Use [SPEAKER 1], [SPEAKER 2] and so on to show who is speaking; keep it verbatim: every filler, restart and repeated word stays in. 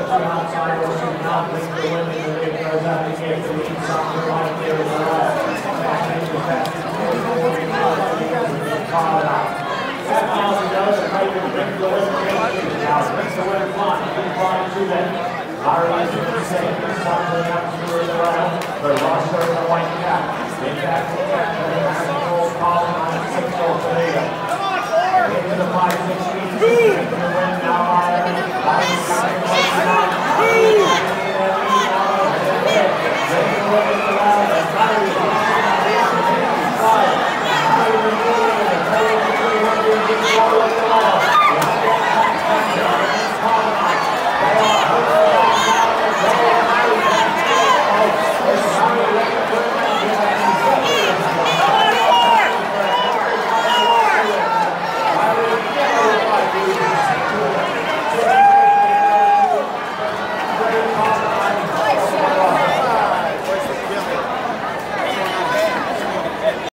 [SPEAKER 1] the outside, or she not lead the women, and it goes out to get to the South Carolina there as well. Back into that call out. That miles ago, the right to bring the women now brings the women flying, keep flying to them. Ireland is the same, something up to the right, but Ross in the white cap. In fact, the American gold calling on a six-goal today.